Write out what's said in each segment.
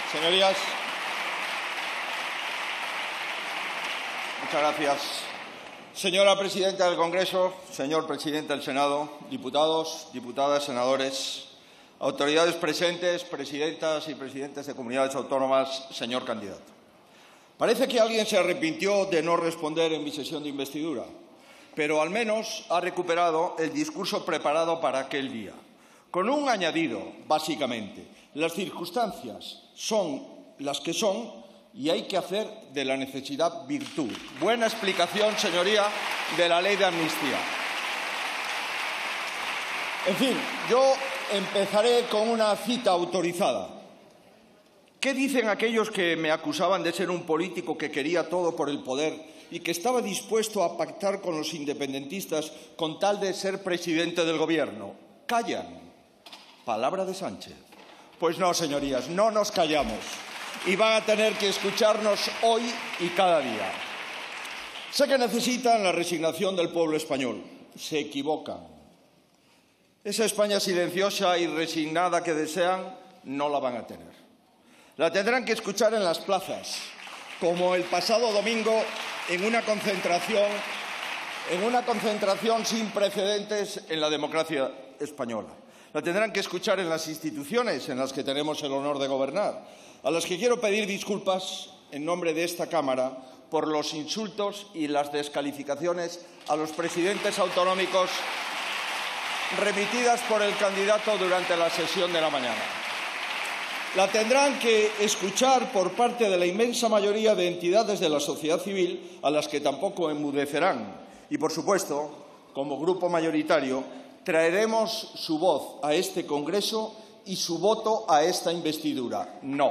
Señorías, muchas gracias. Señora Presidenta del Congreso, señor Presidente del Senado, diputados, diputadas, senadores, autoridades presentes, presidentas y presidentes de comunidades autónomas, señor candidato. Parece que alguien se arrepintió de no responder en mi sesión de investidura, pero al menos ha recuperado el discurso preparado para aquel día, con un añadido, básicamente. Las circunstancias son las que son y hay que hacer de la necesidad virtud. Buena explicación, señoría, de la ley de amnistía. En fin, yo empezaré con una cita autorizada. ¿Qué dicen aquellos que me acusaban de ser un político que quería todo por el poder y que estaba dispuesto a pactar con los independentistas con tal de ser presidente del Gobierno? Callan. Palabra de Sánchez. Pues no, señorías, no nos callamos y van a tener que escucharnos hoy y cada día. Sé que necesitan la resignación del pueblo español. Se equivocan. Esa España silenciosa y resignada que desean no la van a tener. La tendrán que escuchar en las plazas, como el pasado domingo en una concentración sin precedentes en la democracia española. La tendrán que escuchar en las instituciones en las que tenemos el honor de gobernar, a las que quiero pedir disculpas en nombre de esta Cámara por los insultos y las descalificaciones a los presidentes autonómicos remitidas por el candidato durante la sesión de la mañana. La tendrán que escuchar por parte de la inmensa mayoría de entidades de la sociedad civil, a las que tampoco enmudecerán. Y, por supuesto, como grupo mayoritario, traeremos su voz a este Congreso y su voto a esta investidura. No.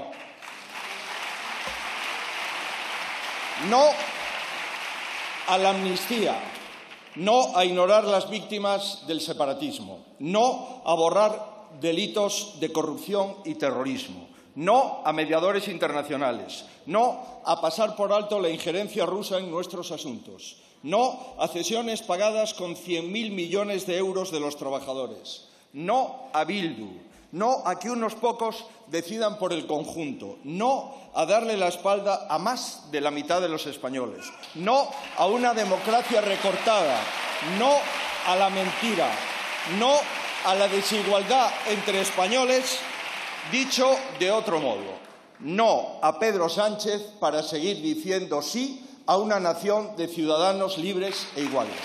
No a la amnistía. No a ignorar las víctimas del separatismo. No a borrar delitos de corrupción y terrorismo. No a mediadores internacionales. No a pasar por alto la injerencia rusa en nuestros asuntos. No a cesiones pagadas con 100.000 millones de euros de los trabajadores. No a Bildu. No a que unos pocos decidan por el conjunto. No a darle la espalda a más de la mitad de los españoles. No a una democracia recortada. No a la mentira. No a la desigualdad entre españoles. Dicho de otro modo, no a Pedro Sánchez para seguir diciendo sí a una nación de ciudadanos libres e iguales.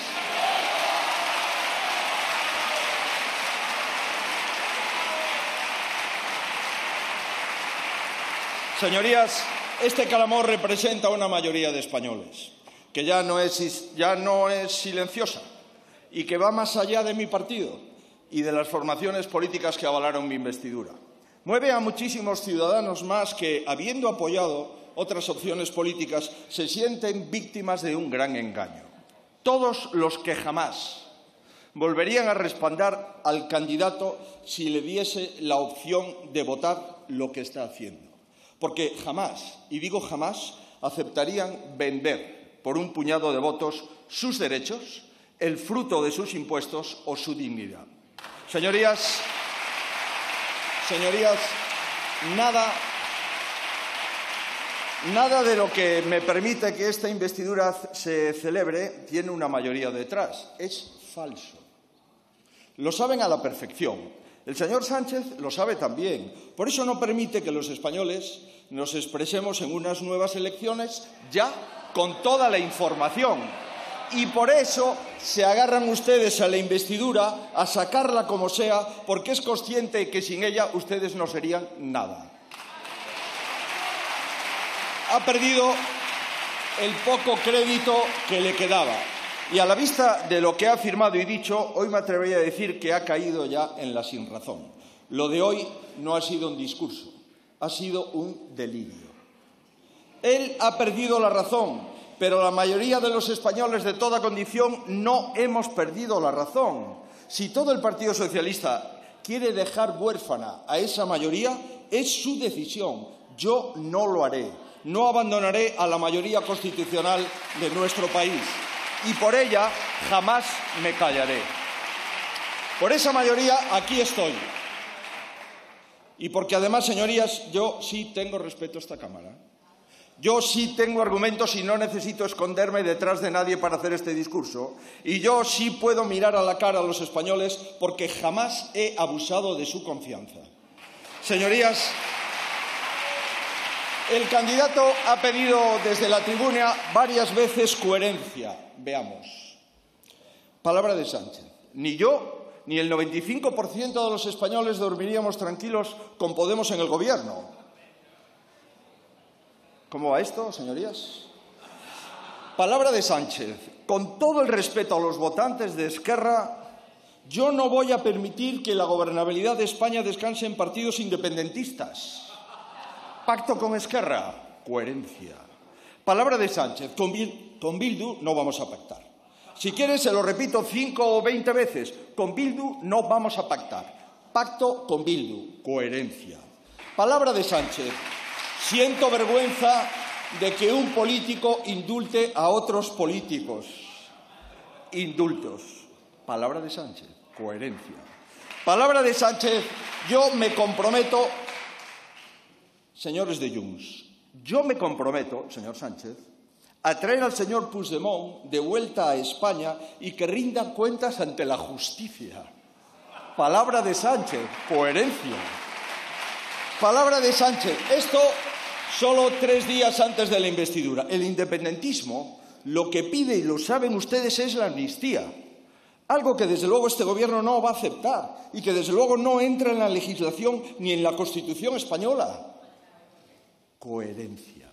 Señorías, este clamor representa una mayoría de españoles, que ya no es silenciosa y que va más allá de mi partido y de las formaciones políticas que avalaron mi investidura. Mueve a muchísimos ciudadanos más que, habiendo apoyado otras opciones políticas, se sienten víctimas de un gran engaño. Todos los que jamás volverían a respaldar al candidato si le diese la opción de votar lo que está haciendo. Porque jamás, y digo jamás, aceptarían vender por un puñado de votos sus derechos, el fruto de sus impuestos o su dignidad. Señorías, nada de lo que me permite que esta investidura se celebre tiene una mayoría detrás. Es falso. Lo saben a la perfección. El señor Sánchez lo sabe también. Por eso no permite que los españoles nos expresemos en unas nuevas elecciones ya con toda la información. Y por eso se agarran ustedes a la investidura, a sacarla como sea, porque es consciente que sin ella ustedes no serían nada. Ha perdido el poco crédito que le quedaba. Y a la vista de lo que ha afirmado y dicho, hoy me atrevería a decir que ha caído ya en la sinrazón. Lo de hoy no ha sido un discurso, ha sido un delirio. Él ha perdido la razón, pero la mayoría de los españoles de toda condición no hemos perdido la razón. Si todo el Partido Socialista quiere dejar huérfana a esa mayoría, es su decisión. Yo no lo haré. No abandonaré a la mayoría constitucional de nuestro país. Y por ella jamás me callaré. Por esa mayoría aquí estoy. Y porque además, señorías, yo sí tengo respeto a esta Cámara. Yo sí tengo argumentos y no necesito esconderme detrás de nadie para hacer este discurso. Y yo sí puedo mirar a la cara a los españoles porque jamás he abusado de su confianza. Señorías, el candidato ha pedido desde la tribuna varias veces coherencia. Veamos. Palabra de Sánchez. Ni yo ni el 95% de los españoles dormiríamos tranquilos con Podemos en el gobierno. ¿Cómo va esto, señorías? Palabra de Sánchez. Con todo el respeto a los votantes de Esquerra, yo no voy a permitir que la gobernabilidad de España descanse en partidos independentistas. Pacto con Esquerra. Coherencia. Palabra de Sánchez. Con Bildu no vamos a pactar. Si quiere, se lo repito 5 o 20 veces. Con Bildu no vamos a pactar. Pacto con Bildu. Coherencia. Palabra de Sánchez. Siento vergüenza de que un político indulte a otros políticos. Indultos. Palabra de Sánchez. Coherencia. Palabra de Sánchez. Yo me comprometo, señores de Junts, yo me comprometo, señor Sánchez, a traer al señor Puigdemont de vuelta a España y que rinda cuentas ante la justicia. Palabra de Sánchez. Coherencia. Palabra de Sánchez. Esto solo 3 días antes de la investidura. El independentismo lo que pide, y lo saben ustedes, es la amnistía. Algo que desde luego este gobierno no va a aceptar y que desde luego no entra en la legislación ni en la Constitución española. Coherencia.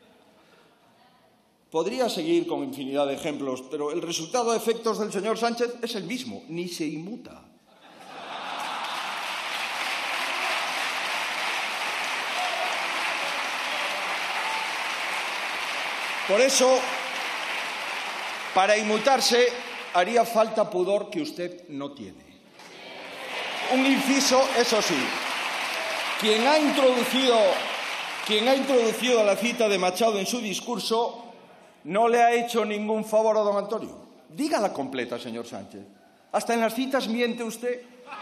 Podría seguir con infinidad de ejemplos, pero el resultado a efectos del señor Sánchez es el mismo, ni se inmuta. Por eso, para inmutarse, haría falta pudor que usted no tiene. Un inciso, eso sí. Quien ha introducido la cita de Machado en su discurso no le ha hecho ningún favor a don Antonio. Dígala completa, señor Sánchez. Hasta en las citas miente usted.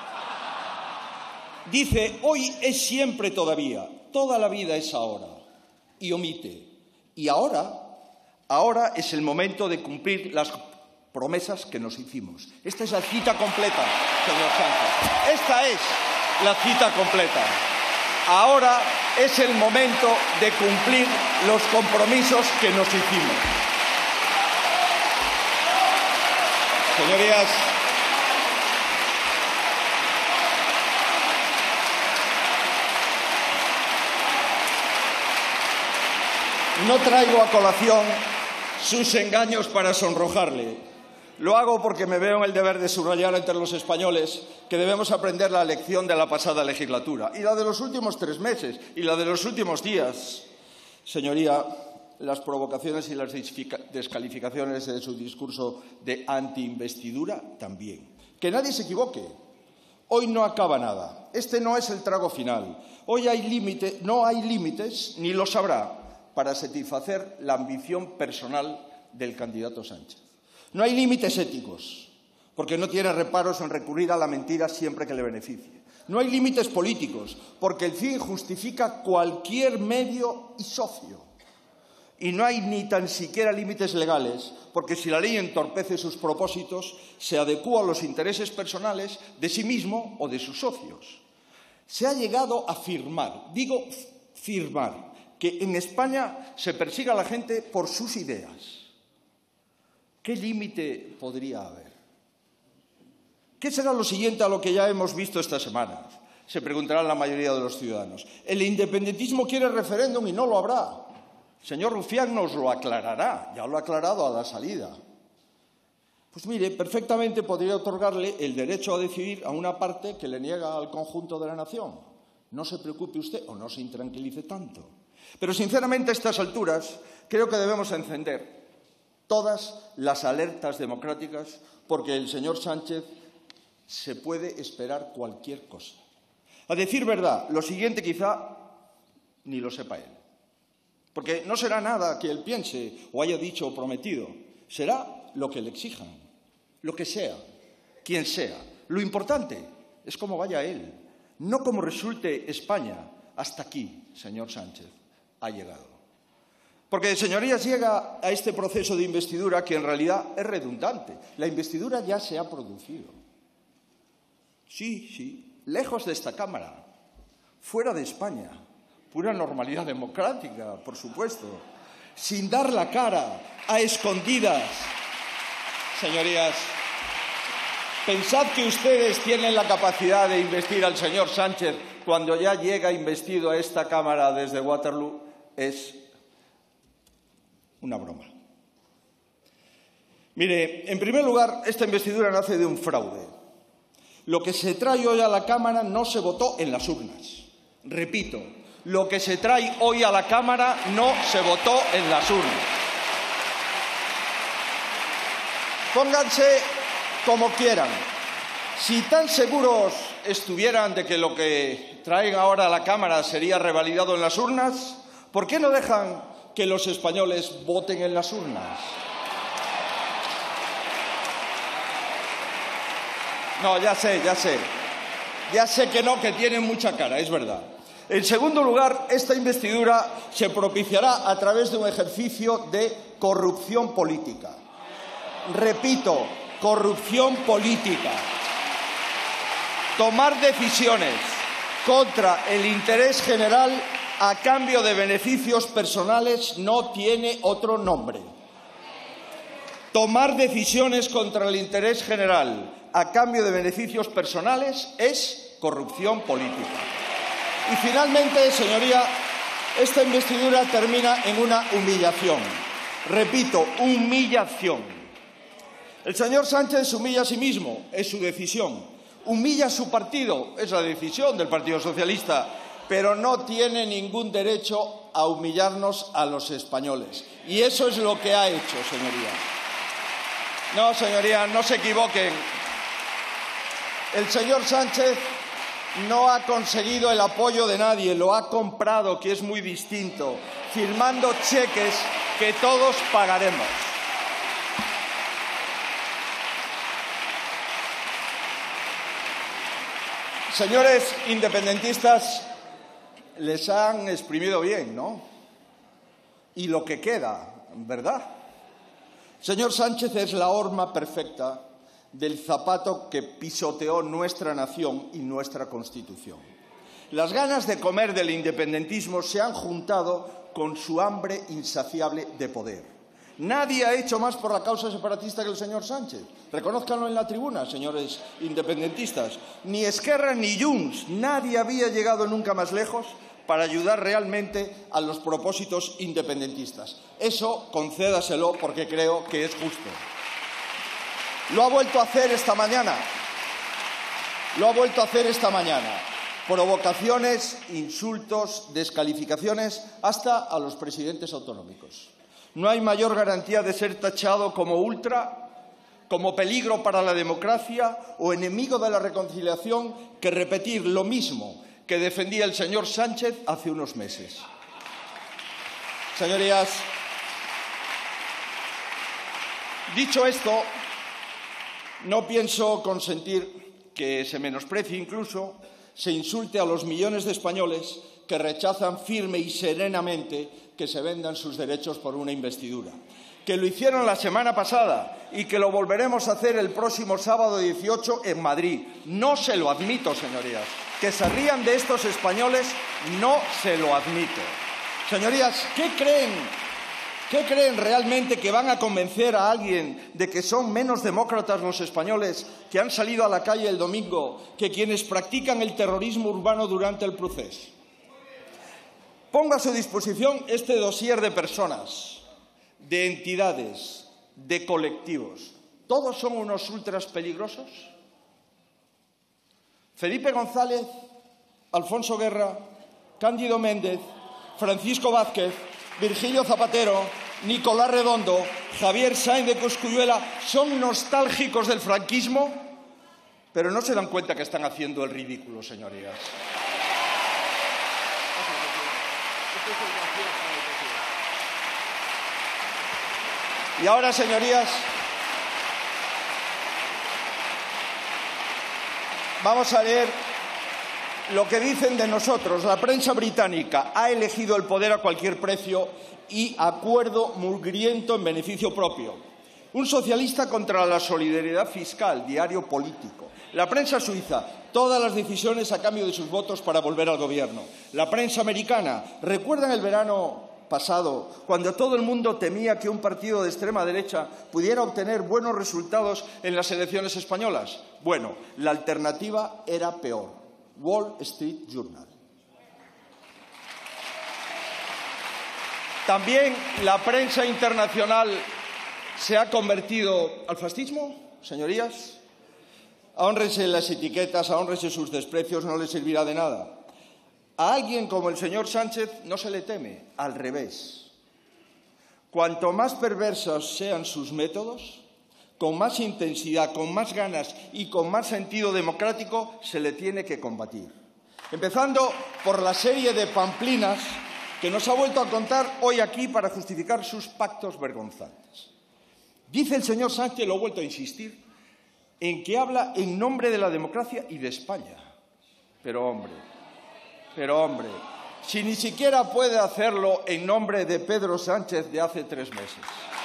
Dice, hoy es siempre todavía, toda la vida es ahora. Y omite. Y ahora es el momento de cumplir las promesas que nos hicimos. Esta es la cita completa, señor Sánchez. Esta es la cita completa. Ahora es el momento de cumplir los compromisos que nos hicimos. Señorías, no traigo a colación sus engaños para sonrojarle. Lo hago porque me veo en el deber de subrayar entre los españoles que debemos aprender la lección de la pasada legislatura y la de los últimos 3 meses y la de los últimos días. Señoría, las provocaciones y las descalificaciones de su discurso de antiinvestidura también. Que nadie se equivoque. Hoy no acaba nada. Este no es el trago final. Hoy no hay límites, ni los habrá, para satisfacer la ambición personal del candidato Sánchez. No hay límites éticos, porque no tiene reparos en recurrir a la mentira siempre que le beneficie. No hay límites políticos, porque el fin justifica cualquier medio y socio. Y no hay ni tan siquiera límites legales, porque si la ley entorpece sus propósitos, se adecúa a los intereses personales de sí mismo o de sus socios. Se ha llegado a firmar, que en España se persiga a la gente por sus ideas. ¿Qué límite podría haber? ¿Qué será lo siguiente a lo que ya hemos visto estas semanas? Se preguntarán la mayoría de los ciudadanos. El independentismo quiere referéndum y no lo habrá. Señor Rufián nos lo aclarará, ya lo ha aclarado a la salida. Pues mire, perfectamente podría otorgarle el derecho a decidir a una parte que le niega al conjunto de la nación. No se preocupe usted o no se intranquilice tanto. Pero sinceramente a estas alturas creo que debemos encender todas las alertas democráticas porque el señor Sánchez se puede esperar cualquier cosa. A decir verdad, lo siguiente quizá ni lo sepa él. Porque no será nada que él piense o haya dicho o prometido. Será lo que le exijan, lo que sea, quien sea. Lo importante es cómo vaya él. no como resulte España. Hasta aquí, señor Sánchez, ha llegado. Porque, señorías, llega a este proceso de investidura que en realidad es redundante. La investidura ya se ha producido. Sí, lejos de esta Cámara, fuera de España, pura normalidad democrática, por supuesto, sin dar la cara, a escondidas. Señorías, pensad que ustedes tienen la capacidad de investir al señor Sánchez cuando ya llega investido a esta Cámara desde Waterloo. Es una broma. Mire, en primer lugar, esta investidura nace de un fraude. Lo que se trae hoy a la Cámara no se votó en las urnas. Repito, lo que se trae hoy a la Cámara no se votó en las urnas. Pónganse como quieran. Si tan seguros estuvieran de que lo que traen ahora a la Cámara sería revalidado en las urnas, ¿por qué no dejan que los españoles voten en las urnas? No, ya sé. Ya sé que no, que tienen mucha cara, es verdad. En segundo lugar, esta investidura se propiciará a través de un ejercicio de corrupción política. Repito, corrupción política. Tomar decisiones contra el interés general a cambio de beneficios personales no tiene otro nombre. Tomar decisiones contra el interés general a cambio de beneficios personales es corrupción política. Y finalmente, señoría, esta investidura termina en una humillación. Repito, humillación. El señor Sánchez se humilla a sí mismo, es su decisión. Humilla a su partido, es la decisión del Partido Socialista, pero no tiene ningún derecho a humillarnos a los españoles. Y eso es lo que ha hecho, señoría. No, señoría, no se equivoquen. El señor Sánchez no ha conseguido el apoyo de nadie, lo ha comprado, que es muy distinto, firmando cheques que todos pagaremos. Señores independentistas, les han exprimido bien, ¿no? Y lo que queda, ¿verdad? Señor Sánchez es la horma perfecta del zapato que pisoteó nuestra nación y nuestra Constitución. Las ganas de comer del independentismo se han juntado con su hambre insaciable de poder. Nadie ha hecho más por la causa separatista que el señor Sánchez. Reconózcanlo en la tribuna, señores independentistas. Ni Esquerra ni Junts, nadie había llegado nunca más lejos para ayudar realmente a los propósitos independentistas. Eso concédaselo porque creo que es justo. Lo ha vuelto a hacer esta mañana. Provocaciones, insultos, descalificaciones, hasta a los presidentes autonómicos. No hay mayor garantía de ser tachado como ultra, como peligro para la democracia o enemigo de la reconciliación que repetir lo mismo que defendía el señor Sánchez hace unos meses. Señorías, dicho esto, no pienso consentir que se menosprecie, incluso se insulte a los millones de españoles que rechazan firme y serenamente que se vendan sus derechos por una investidura. Que lo hicieron la semana pasada y que lo volveremos a hacer el próximo sábado 18 en Madrid. No se lo admito, señorías. Que se rían de estos españoles, no se lo admito. Señorías, ¿qué creen realmente que van a convencer a alguien de que son menos demócratas los españoles que han salido a la calle el domingo que quienes practican el terrorismo urbano durante el proceso? Ponga a su disposición este dossier de personas, de entidades, de colectivos. ¿Todos son unos ultras peligrosos? Felipe González, Alfonso Guerra, Cándido Méndez, Francisco Vázquez, Virgilio Zapatero, Nicolás Redondo, Javier Sáenz de Cosculluela son nostálgicos del franquismo, pero no se dan cuenta que están haciendo el ridículo, señorías. Y ahora, señorías, vamos a leer lo que dicen de nosotros. La prensa británica ha elegido el poder a cualquier precio y acuerdo mugriento en beneficio propio. Un socialista contra la solidaridad fiscal, diario político. La prensa suiza, todas las decisiones a cambio de sus votos para volver al gobierno. La prensa americana, ¿recuerdan el verano pasado, cuando todo el mundo temía que un partido de extrema derecha pudiera obtener buenos resultados en las elecciones españolas? Bueno, la alternativa era peor. Wall Street Journal. También la prensa internacional se ha convertido al fascismo, señorías. Ahórrense las etiquetas, ahórrense sus desprecios, no les servirá de nada. A alguien como el señor Sánchez no se le teme, al revés. Cuanto más perversos sean sus métodos, con más intensidad, con más ganas y con más sentido democrático se le tiene que combatir. Empezando por la serie de pamplinas que nos ha vuelto a contar hoy aquí para justificar sus pactos vergonzantes. Dice el señor Sánchez, lo he vuelto a insistir, en que habla en nombre de la democracia y de España. Pero hombre, si ni siquiera puede hacerlo en nombre de Pedro Sánchez de hace 3 meses.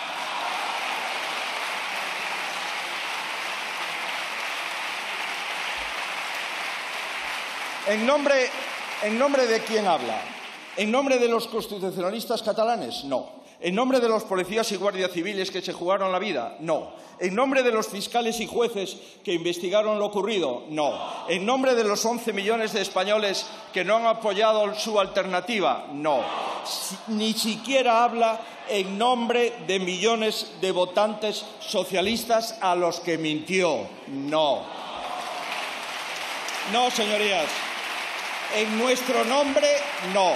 ¿En nombre de quién habla? ¿En nombre de los constitucionalistas catalanes? No. ¿En nombre de los policías y guardias civiles que se jugaron la vida? No. ¿En nombre de los fiscales y jueces que investigaron lo ocurrido? No. ¿En nombre de los 11 millones de españoles que no han apoyado su alternativa? No. Ni siquiera habla en nombre de millones de votantes socialistas a los que mintió. No. No, señorías. En nuestro nombre, no.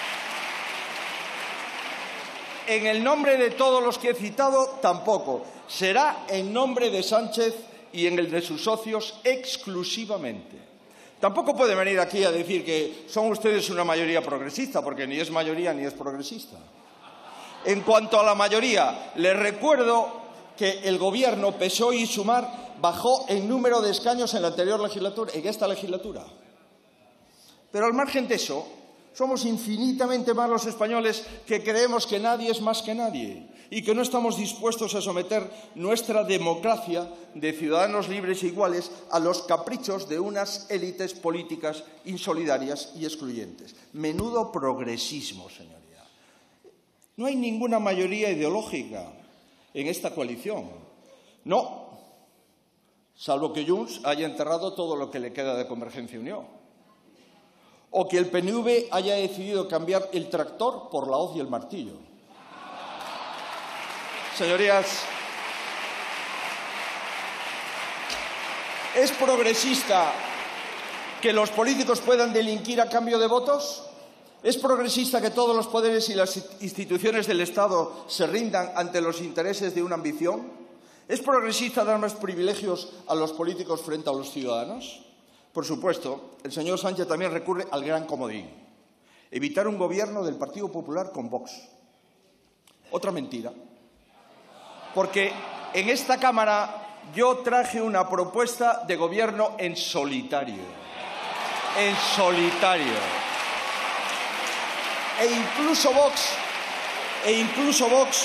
En el nombre de todos los que he citado, tampoco. Será en nombre de Sánchez y en el de sus socios exclusivamente. Tampoco puede venir aquí a decir que son ustedes una mayoría progresista, porque ni es mayoría ni es progresista. En cuanto a la mayoría, les recuerdo que el Gobierno, PSOE y Sumar, bajó el número de escaños en la anterior legislatura, en esta legislatura. Pero al margen de eso, somos infinitamente más los españoles que creemos que nadie es más que nadie y que no estamos dispuestos a someter nuestra democracia de ciudadanos libres e iguales a los caprichos de unas élites políticas insolidarias y excluyentes. Menudo progresismo, señoría. No hay ninguna mayoría ideológica en esta coalición. No, salvo que Junts haya enterrado todo lo que le queda de Convergencia y Unió. O que el PNV haya decidido cambiar el tractor por la hoz y el martillo. Señorías, ¿es progresista que los políticos puedan delinquir a cambio de votos? ¿Es progresista que todos los poderes y las instituciones del Estado se rindan ante los intereses de una ambición? ¿Es progresista dar más privilegios a los políticos frente a los ciudadanos? Por supuesto, el señor Sánchez también recurre al gran comodín: evitar un gobierno del Partido Popular con Vox. Otra mentira. Porque en esta Cámara yo traje una propuesta de gobierno en solitario. En solitario. E incluso Vox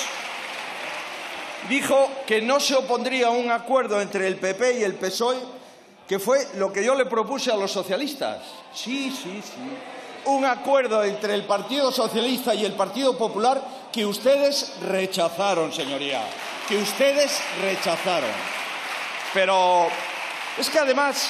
dijo que no se opondría a un acuerdo entre el PP y el PSOE, que fue lo que yo le propuse a los socialistas. Sí. Un acuerdo entre el Partido Socialista y el Partido Popular que ustedes rechazaron, señoría. Que ustedes rechazaron. Pero es que además,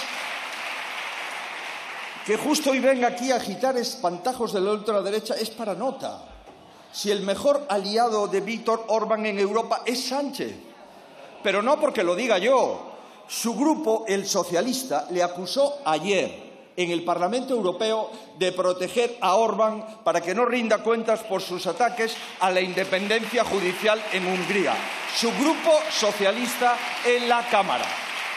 que justo hoy venga aquí a agitar espantajos de la ultraderecha es para nota. Si el mejor aliado de Víctor Orbán en Europa es Sánchez. Pero no porque lo diga yo. Su grupo, el socialista, le acusó ayer en el Parlamento Europeo de proteger a Orbán para que no rinda cuentas por sus ataques a la independencia judicial en Hungría. Su grupo socialista en la Cámara.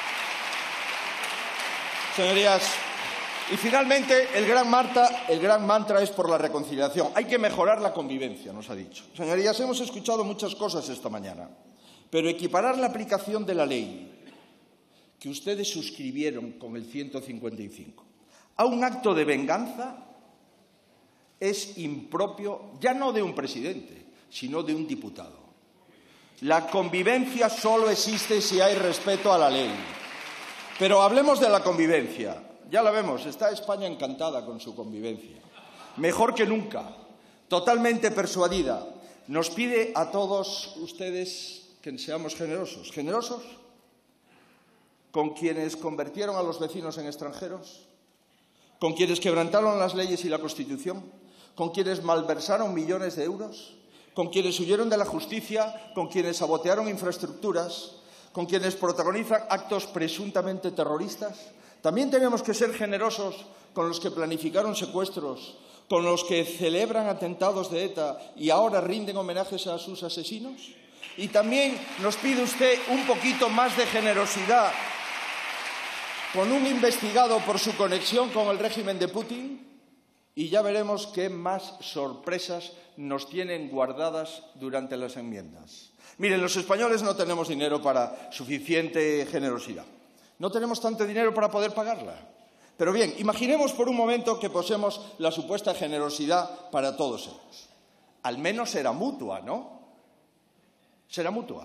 Señorías, y finalmente el gran mantra es por la reconciliación. Hay que mejorar la convivencia, nos ha dicho. Señorías, hemos escuchado muchas cosas esta mañana, pero equiparar la aplicación de la ley que ustedes suscribieron con el 155 a un acto de venganza es impropio ya no de un presidente, sino de un diputado. La convivencia solo existe si hay respeto a la ley. Pero hablemos de la convivencia. Ya la vemos, está España encantada con su convivencia. Mejor que nunca, totalmente persuadida. Nos pide a todos ustedes que seamos generosos. ¿Generosos? ¿Con quienes convirtieron a los vecinos en extranjeros? ¿Con quienes quebrantaron las leyes y la Constitución? ¿Con quienes malversaron millones de euros? ¿Con quienes huyeron de la justicia? ¿Con quienes sabotearon infraestructuras? ¿Con quienes protagonizan actos presuntamente terroristas? También tenemos que ser generosos con los que planificaron secuestros, con los que celebran atentados de ETA y ahora rinden homenajes a sus asesinos. Y también nos pide usted un poquito más de generosidad con un investigado por su conexión con el régimen de Putin, y ya veremos qué más sorpresas nos tienen guardadas durante las enmiendas. Miren, los españoles no tenemos dinero para suficiente generosidad. No tenemos tanto dinero para poder pagarla. Pero bien, imaginemos por un momento que poseemos la supuesta generosidad para todos ellos. Al menos será mutua, ¿no? ¿Será mutua?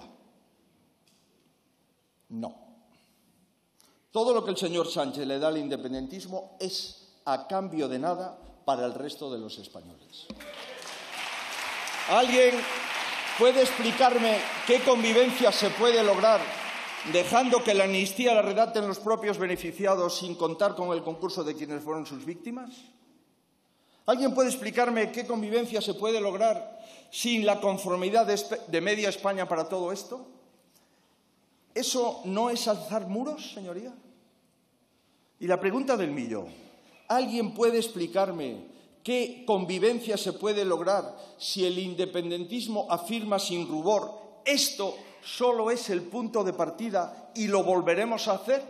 No. Todo lo que el señor Sánchez le da al independentismo es a cambio de nada para el resto de los españoles. ¿Alguien puede explicarme qué convivencia se puede lograr dejando que la amnistía la redacten los propios beneficiados sin contar con el concurso de quienes fueron sus víctimas? ¿Alguien puede explicarme qué convivencia se puede lograr sin la conformidad de media España para todo esto? ¿Eso no es alzar muros, señoría? Y la pregunta del millón. ¿Alguien puede explicarme qué convivencia se puede lograr si el independentismo afirma sin rubor esto solo es el punto de partida y lo volveremos a hacer?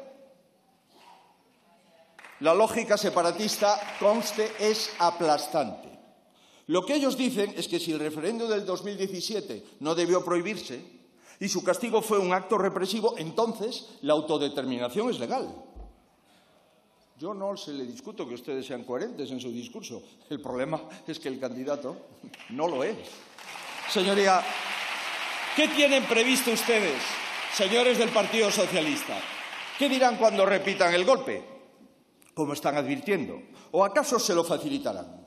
La lógica separatista, conste, es aplastante. Lo que ellos dicen es que si el referéndum del 2017 no debió prohibirse y su castigo fue un acto represivo, entonces la autodeterminación es legal. Yo no se le discuto que ustedes sean coherentes en su discurso. El problema es que el candidato no lo es. Señoría, ¿qué tienen previsto ustedes, señores del Partido Socialista? ¿Qué dirán cuando repitan el golpe? Como están advirtiendo. ¿O acaso se lo facilitarán?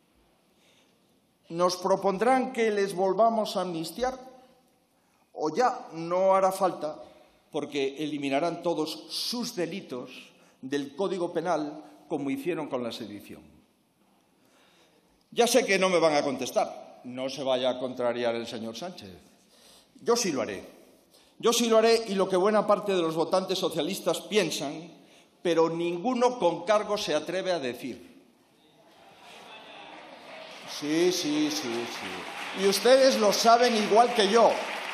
¿Nos propondrán que les volvamos a amnistiar? ¿O ya no hará falta porque eliminarán todos sus delitos del Código Penal como hicieron con la sedición? Ya sé que no me van a contestar. No se vaya a contrariar el señor Sánchez. Yo sí lo haré. Yo sí lo haré y lo que buena parte de los votantes socialistas piensan, pero ninguno con cargo se atreve a decir. Sí. Y ustedes lo saben igual que yo.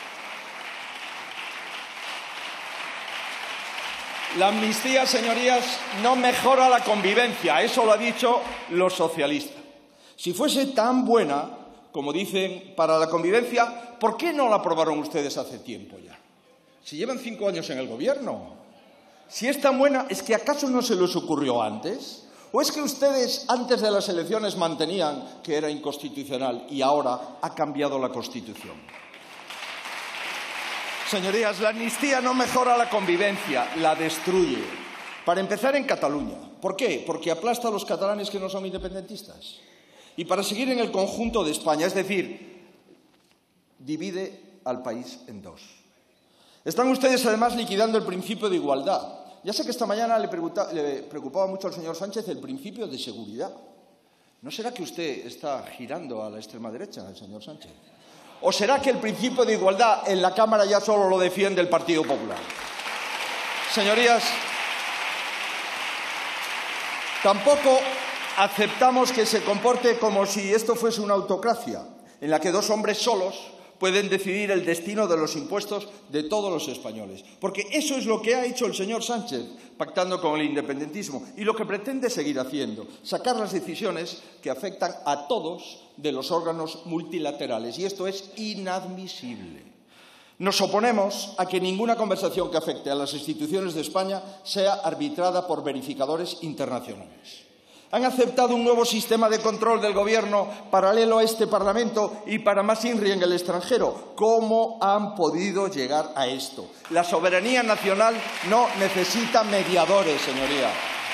La amnistía, señorías, no mejora la convivencia. Eso lo ha dicho los socialistas. Si fuese tan buena, como dicen, para la convivencia, ¿por qué no la aprobaron ustedes hace tiempo ya? Si llevan 5 años en el gobierno. Si es tan buena, ¿es que acaso no se les ocurrió antes? ¿O es que ustedes antes de las elecciones mantenían que era inconstitucional y ahora ha cambiado la Constitución? Señorías, la amnistía no mejora la convivencia, la destruye. Para empezar, en Cataluña. ¿Por qué? Porque aplasta a los catalanes que no son independentistas. Y para seguir en el conjunto de España, es decir, divide al país en dos. Están ustedes, además, liquidando el principio de igualdad. Ya sé que esta mañana le preocupaba mucho al señor Sánchez el principio de seguridad. ¿No será que usted está girando a la extrema derecha, el señor Sánchez? ¿O será que el principio de igualdad en la Cámara ya solo lo defiende el Partido Popular? Señorías, tampoco aceptamos que se comporte como si esto fuese una autocracia, en la que 2 hombres solos pueden decidir el destino de los impuestos de todos los españoles. Porque eso es lo que ha hecho el señor Sánchez, pactando con el independentismo, y lo que pretende seguir haciendo, sacar las decisiones que afectan a todos de los órganos multilaterales. Y esto es inadmisible. Nos oponemos a que ninguna conversación que afecte a las instituciones de España sea arbitrada por verificadores internacionales. Han aceptado un nuevo sistema de control del gobierno paralelo a este Parlamento y para más INRI en el extranjero. ¿Cómo han podido llegar a esto? La soberanía nacional no necesita mediadores, señoría.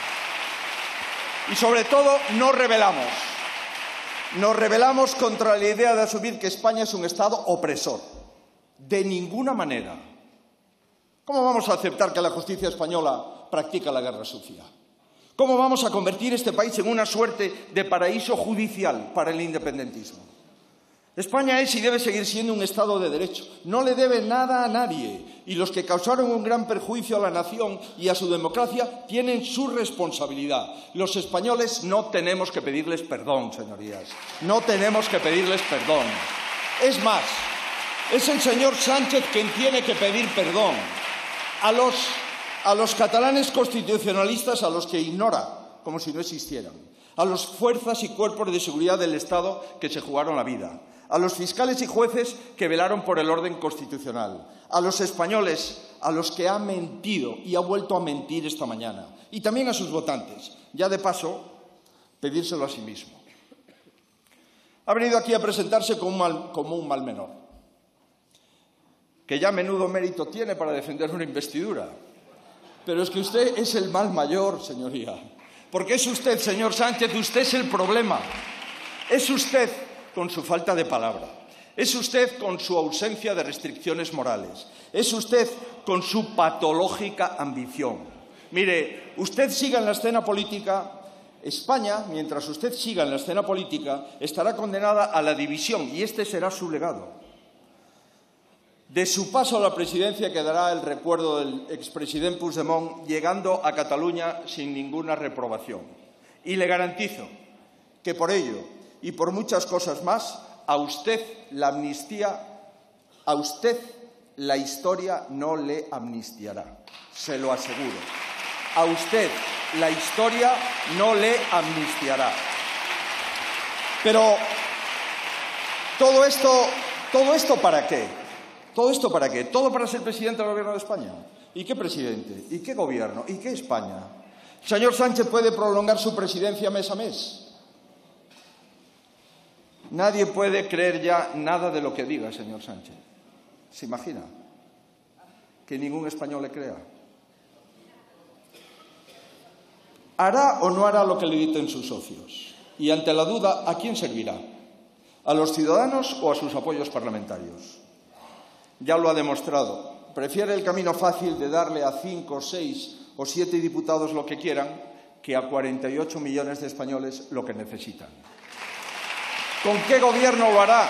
Y sobre todo, nos rebelamos. Nos rebelamos contra la idea de asumir que España es un Estado opresor. De ninguna manera. ¿Cómo vamos a aceptar que la justicia española practica la guerra sucia? ¿Cómo vamos a convertir este país en una suerte de paraíso judicial para el independentismo? España es y debe seguir siendo un Estado de derecho. No le debe nada a nadie. Y los que causaron un gran perjuicio a la nación y a su democracia tienen su responsabilidad. Los españoles no tenemos que pedirles perdón, señorías. No tenemos que pedirles perdón. Es más, es el señor Sánchez quien tiene que pedir perdón a los catalanes constitucionalistas, a los que ignora como si no existieran, a las fuerzas y cuerpos de seguridad del Estado que se jugaron la vida, a los fiscales y jueces que velaron por el orden constitucional, a los españoles a los que ha mentido y ha vuelto a mentir esta mañana, y también a sus votantes, ya de paso, pedírselo a sí mismo. Ha venido aquí a presentarse como un mal menor, que ya menudo mérito tiene para defender una investidura. Pero es que usted es el mal mayor, señoría. Porque es usted, señor Sánchez, usted es el problema. Es usted con su falta de palabra. Es usted con su ausencia de restricciones morales. Es usted con su patológica ambición. Mire, usted siga en la escena política. España, mientras usted siga en la escena política, estará condenada a la división y este será su legado. De su paso a la presidencia quedará el recuerdo del expresidente Puigdemont llegando a Cataluña sin ninguna reprobación. Y le garantizo que por ello y por muchas cosas más, a usted la historia no le amnistiará. Se lo aseguro. A usted la historia no le amnistiará. Pero ¿todo esto para qué? ¿Todo esto para qué? ¿Todo para ser presidente del Gobierno de España? ¿Y qué presidente? ¿Y qué gobierno? ¿Y qué España? ¿El señor Sánchez puede prolongar su presidencia mes a mes? Nadie puede creer ya nada de lo que diga el señor Sánchez. ¿Se imagina? Que ningún español le crea. ¿Hará o no hará lo que le dicten sus socios? Y ante la duda, ¿a quién servirá? ¿A los ciudadanos o a sus apoyos parlamentarios? Ya lo ha demostrado. Prefiere el camino fácil de darle a 5, 6 o 7 diputados lo que quieran que a 48 millones de españoles lo que necesitan. ¿Con qué gobierno lo hará?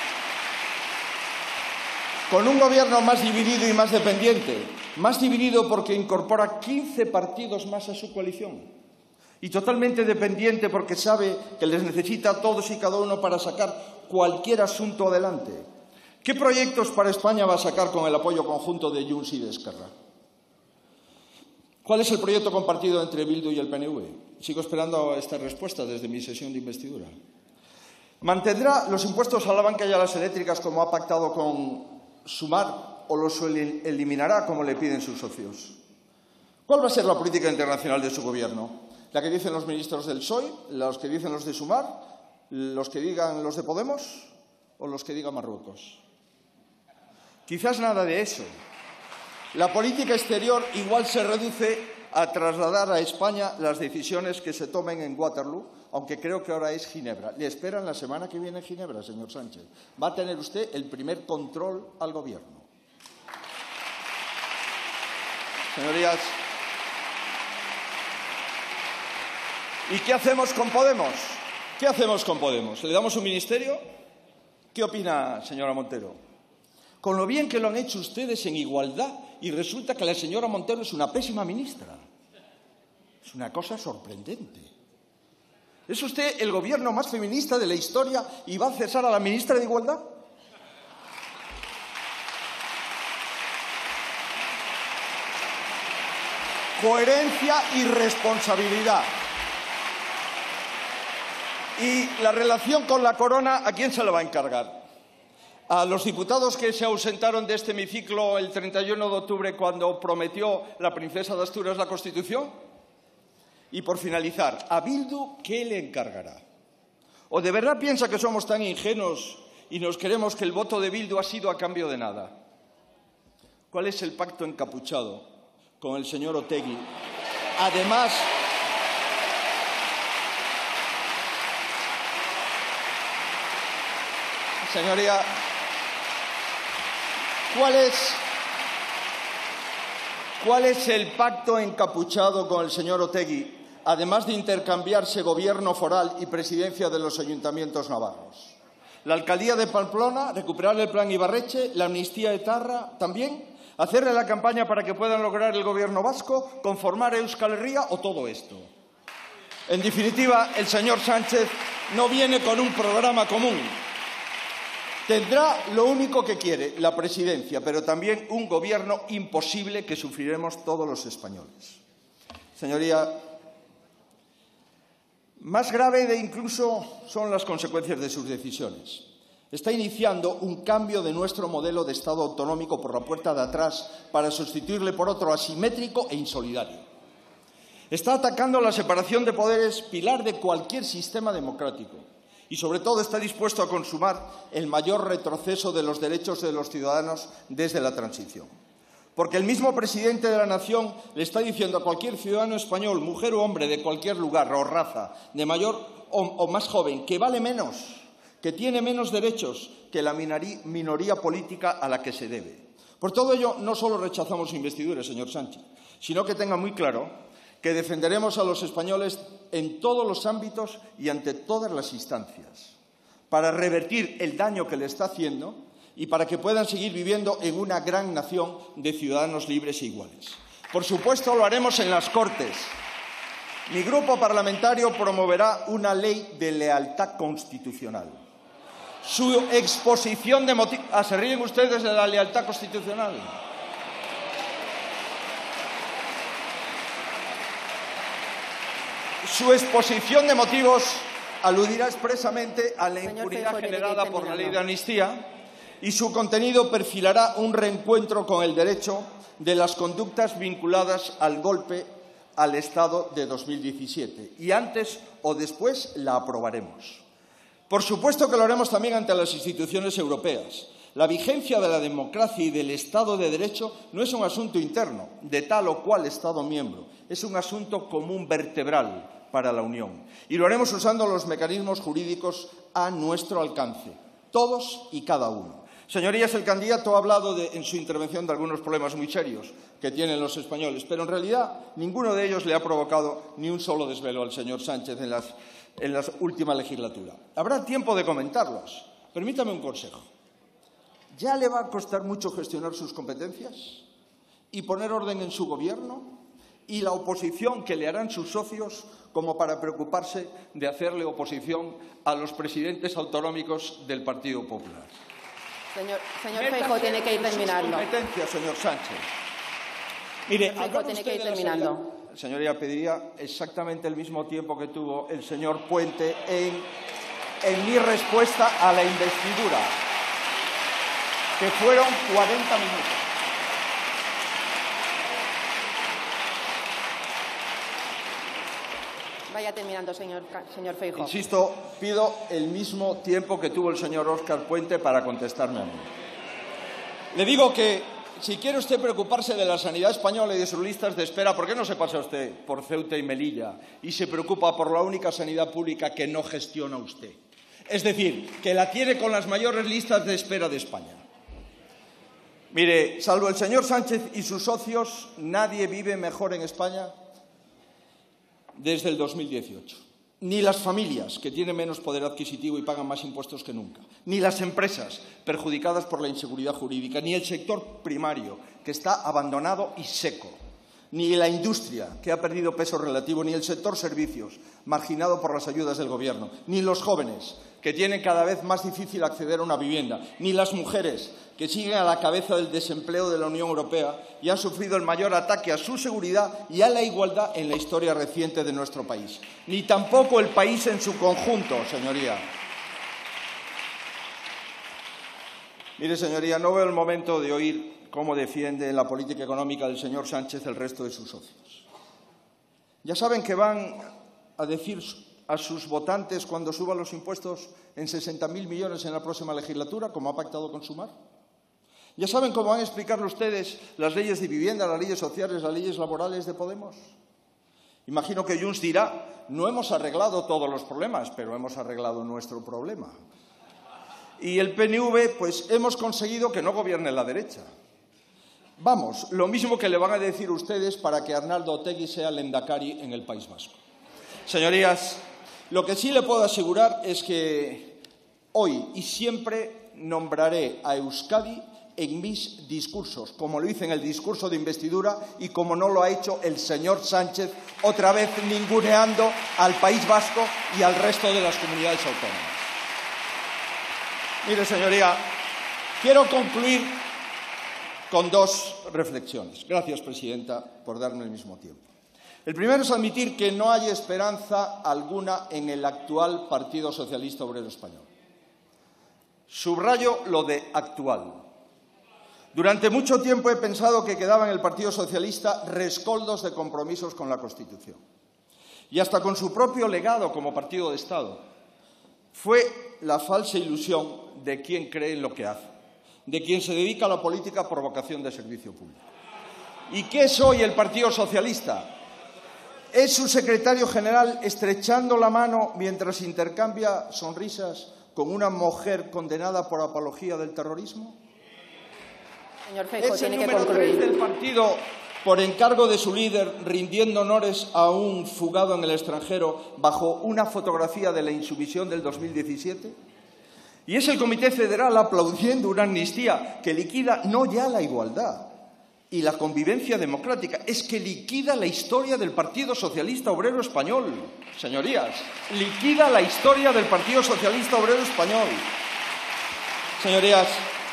Con un gobierno más dividido y más dependiente. Más dividido porque incorpora 15 partidos más a su coalición. Y totalmente dependiente porque sabe que les necesita a todos y cada uno para sacar cualquier asunto adelante. ¿Qué proyectos para España va a sacar con el apoyo conjunto de Junts y de Esquerra? ¿Cuál es el proyecto compartido entre Bildu y el PNV? Sigo esperando esta respuesta desde mi sesión de investidura. ¿Mantendrá los impuestos a la banca y a las eléctricas como ha pactado con Sumar o los eliminará como le piden sus socios? ¿Cuál va a ser la política internacional de su gobierno? ¿La que dicen los ministros del PSOE, los que dicen los de Sumar, los que digan los de Podemos o los que diga Marruecos? Quizás nada de eso. La política exterior igual se reduce a trasladar a España las decisiones que se tomen en Waterloo, aunque creo que ahora es Ginebra. Le esperan la semana que viene en Ginebra, señor Sánchez. Va a tener usted el primer control al gobierno. Señorías, ¿y qué hacemos con Podemos? ¿Qué hacemos con Podemos? ¿Le damos un ministerio? ¿Qué opina, señora Montero? Con lo bien que lo han hecho ustedes en igualdad y resulta que la señora Montero es una pésima ministra. Es una cosa sorprendente. ¿Es usted el gobierno más feminista de la historia y va a cesar a la ministra de Igualdad? Coherencia y responsabilidad. Y la relación con la corona, ¿a quién se la va a encargar? ¿A los diputados que se ausentaron de este hemiciclo el 31 de octubre cuando prometió la princesa de Asturias la Constitución? Y por finalizar, ¿a Bildu qué le encargará? ¿O de verdad piensa que somos tan ingenuos y nos creemos que el voto de Bildu ha sido a cambio de nada? ¿Cuál es el pacto encapuchado con el señor Otegi? Además, señoría, ¿cuál es el pacto encapuchado con el señor Otegi, además de intercambiarse gobierno foral y presidencia de los ayuntamientos navarros? La alcaldía de Pamplona, recuperar el plan Ibarretxe, la amnistía etarra también, hacerle la campaña para que puedan lograr el gobierno vasco, conformar Euskal Herria o todo esto. En definitiva, el señor Sánchez no viene con un programa común. Tendrá lo único que quiere, la presidencia, pero también un gobierno imposible que sufriremos todos los españoles. Señoría, más grave incluso son las consecuencias de sus decisiones. Está iniciando un cambio de nuestro modelo de Estado autonómico por la puerta de atrás para sustituirle por otro asimétrico e insolidario. Está atacando la separación de poderes, pilar de cualquier sistema democrático. Y, sobre todo, está dispuesto a consumar el mayor retroceso de los derechos de los ciudadanos desde la transición. Porque el mismo presidente de la nación le está diciendo a cualquier ciudadano español, mujer o hombre de cualquier lugar o raza, de mayor o más joven, que vale menos, que tiene menos derechos que la minoría política a la que se debe. Por todo ello, no solo rechazamos su investidura, señor Sánchez, sino que tenga muy claro que defenderemos a los españoles en todos los ámbitos y ante todas las instancias, para revertir el daño que le está haciendo y para que puedan seguir viviendo en una gran nación de ciudadanos libres e iguales. Por supuesto, lo haremos en las Cortes. Mi grupo parlamentario promoverá una ley de lealtad constitucional. Su exposición de motivos... ¿Se ríen ustedes de la lealtad constitucional? Su exposición de motivos aludirá expresamente a la impunidad generada por la ley de amnistía y su contenido perfilará un reencuentro con el derecho de las conductas vinculadas al golpe al Estado de 2017. Y antes o después la aprobaremos. Por supuesto que lo haremos también ante las instituciones europeas. La vigencia de la democracia y del Estado de Derecho no es un asunto interno de tal o cual Estado miembro, es un asunto común vertebral para la Unión. Y lo haremos usando los mecanismos jurídicos a nuestro alcance, todos y cada uno. Señorías, el candidato ha hablado en su intervención de algunos problemas muy serios que tienen los españoles, pero en realidad ninguno de ellos le ha provocado ni un solo desvelo al señor Sánchez en la última legislatura. Habrá tiempo de comentarlos. Permítame un consejo. ¿Ya le va a costar mucho gestionar sus competencias y poner orden en su gobierno? ¿Y la oposición que le harán sus socios como para preocuparse de hacerle oposición a los presidentes autonómicos del Partido Popular? Señor Feijóo, tiene que ir terminando. Competencia, señor Sánchez. Mire, Feijóo tiene que ir terminando. Señoría, pediría exactamente el mismo tiempo que tuvo el señor Puente en mi respuesta a la investidura, que fueron 40 minutos. Vaya terminando, señor Feijóo. Insisto, pido el mismo tiempo que tuvo el señor Óscar Puente para contestarme a mí. Le digo que si quiere usted preocuparse de la sanidad española y de sus listas de espera, ¿por qué no se pasa usted por Ceuta y Melilla y se preocupa por la única sanidad pública que no gestiona usted? Es decir, que la tiene con las mayores listas de espera de España. Mire, salvo el señor Sánchez y sus socios, nadie vive mejor en España desde el 2018. Ni las familias, que tienen menos poder adquisitivo y pagan más impuestos que nunca. Ni las empresas, perjudicadas por la inseguridad jurídica. Ni el sector primario, que está abandonado y seco. Ni la industria, que ha perdido peso relativo. Ni el sector servicios, marginado por las ayudas del Gobierno. Ni los jóvenes, que tienen cada vez más difícil acceder a una vivienda. Ni las mujeres, que siguen a la cabeza del desempleo de la Unión Europea y han sufrido el mayor ataque a su seguridad y a la igualdad en la historia reciente de nuestro país. Ni tampoco el país en su conjunto, señoría. Mire, señoría, no veo el momento de oír cómo defiende la política económica del señor Sánchez el resto de sus socios. Ya saben que van a decir a sus votantes cuando suban los impuestos en 60.000 millones en la próxima legislatura, como ha pactado con Sumar. Ya saben cómo van a explicarle ustedes las leyes de vivienda, las leyes sociales, las leyes laborales de Podemos. Imagino que Junts dirá, no hemos arreglado todos los problemas, pero hemos arreglado nuestro problema. Y el PNV, pues hemos conseguido que no gobierne la derecha. Vamos, lo mismo que le van a decir ustedes para que Arnaldo Otegi sea el lehendakari en el País Vasco. Señorías, lo que sí le puedo asegurar es que hoy y siempre nombraré a Euskadi en mis discursos, como lo hice en el discurso de investidura y como no lo ha hecho el señor Sánchez, otra vez ninguneando al País Vasco y al resto de las comunidades autónomas. Mire, señoría, quiero concluir con dos reflexiones. Gracias, presidenta, por darme el mismo tiempo. El primero es admitir que no hay esperanza alguna en el actual Partido Socialista Obrero Español. Subrayo lo de actual. Durante mucho tiempo he pensado que quedaba en el Partido Socialista rescoldos de compromisos con la Constitución y hasta con su propio legado como partido de Estado. Fue la falsa ilusión de quien cree en lo que hace, de quien se dedica a la política por vocación de servicio público. ¿Y qué es hoy el Partido Socialista? ¿Es su secretario general estrechando la mano mientras intercambia sonrisas con una mujer condenada por apología del terrorismo? Señor Feijóo, ¿Es el tiene que número 3 concluir. del partido por encargo de su líder rindiendo honores a un fugado en el extranjero bajo una fotografía de la insumisión del 2017? ¿Y es el Comité Federal aplaudiendo una amnistía que liquida no ya la igualdad y la convivencia democrática, es que liquida la historia del Partido Socialista Obrero Español? Señorías, liquida la historia del Partido Socialista Obrero Español. Señorías,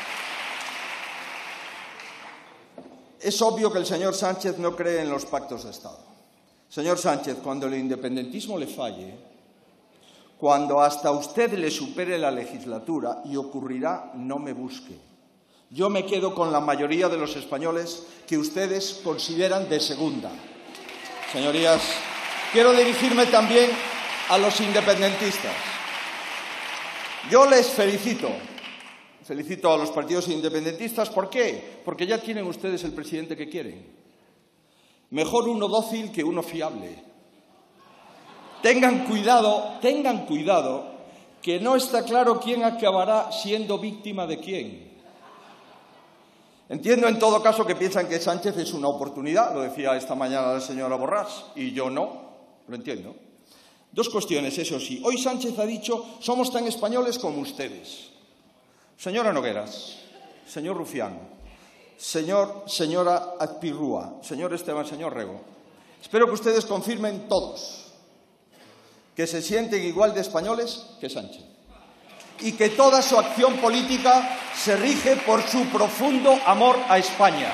es obvio que el señor Sánchez no cree en los pactos de Estado. Señor Sánchez, cuando el independentismo le falle, cuando hasta usted le supere la legislatura, y ocurrirá, no me busque. Yo me quedo con la mayoría de los españoles que ustedes consideran de segunda. Señorías, quiero dirigirme también a los independentistas. Yo les felicito. Felicito a los partidos independentistas. ¿Por qué? Porque ya tienen ustedes el presidente que quieren. Mejor uno dócil que uno fiable. Tengan cuidado, que no está claro quién acabará siendo víctima de quién. Entiendo en todo caso que piensan que Sánchez es una oportunidad, lo decía esta mañana la señora Borràs, y yo no, lo entiendo. Dos cuestiones, eso sí. Hoy Sánchez ha dicho, somos tan españoles como ustedes. Señora Nogueras, señor Rufián, señora Azpirrúa, señor Esteban, señor Rego, espero que ustedes confirmen todos que se sienten igual de españoles que Sánchez y que toda su acción política se rige por su profundo amor a España.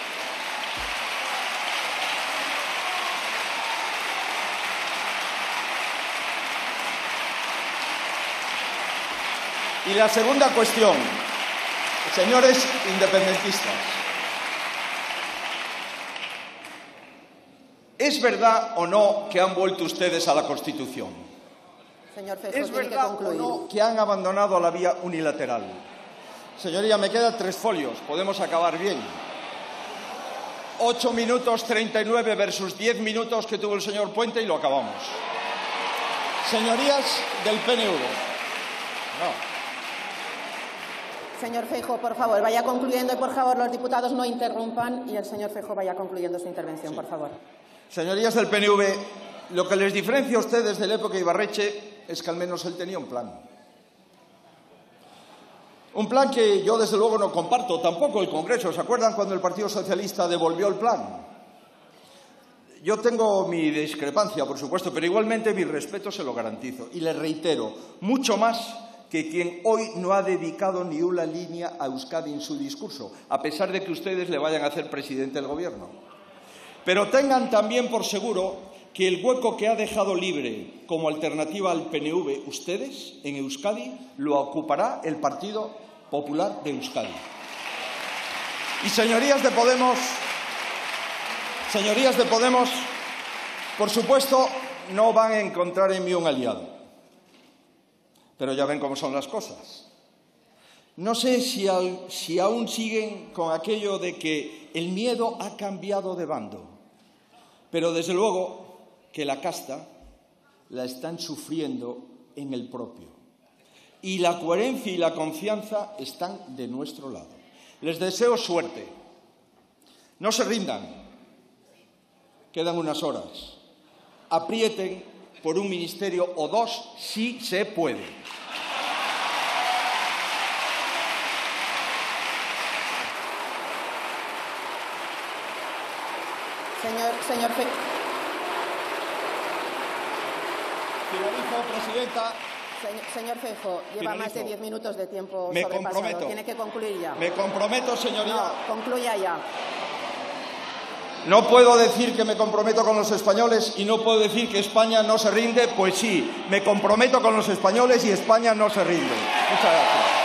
Y la segunda cuestión, señores independentistas, ¿es verdad o no que han vuelto ustedes a la Constitución? Señor Feijóo, ¿Es tiene que verdad o concluir. no que han abandonado la vía unilateral? Señoría, me quedan 3 folios, podemos acabar bien. 8 minutos 39 versus 10 minutos que tuvo el señor Puente y lo acabamos. Señorías del PNV. No. Señor Feijóo, por favor, vaya concluyendo y, por favor, los diputados no interrumpan y el señor Feijóo vaya concluyendo su intervención, por favor. Señorías del PNV, lo que les diferencia a ustedes de la época de Ibarretxe es que al menos él tenía un plan. Un plan que yo, desde luego, no comparto, tampoco el Congreso. ¿Se acuerdan cuando el Partido Socialista devolvió el plan? Yo tengo mi discrepancia, por supuesto, pero igualmente mi respeto se lo garantizo. Y le reitero, mucho más que quien hoy no ha dedicado ni una línea a Euskadi en su discurso, a pesar de que ustedes le vayan a hacer presidente del Gobierno. Pero tengan también por seguro que el hueco que ha dejado libre como alternativa al PNV ustedes en Euskadi lo ocupará el Partido Popular de Euskadi. Y señorías de Podemos, Por supuesto, no van a encontrar en mí un aliado. Pero ya ven cómo son las cosas. No sé si aún siguen con aquello de que el miedo ha cambiado de bando. Pero desde luego que la casta la están sufriendo en el propio. Y la coherencia y la confianza están de nuestro lado. Les deseo suerte. No se rindan. Quedan unas horas. Aprieten por un ministerio o dos si se puede. Señor Feijóo. Finalizo, presidenta. Señor Feijóo, lleva más de 10 minutos de tiempo Me sobrepasado. comprometo. Tiene que concluir ya. Me comprometo, señoría. No, concluya ya. No puedo decir que me comprometo con los españoles y no puedo decir que España no se rinde. Pues sí, me comprometo con los españoles y España no se rinde. Muchas gracias.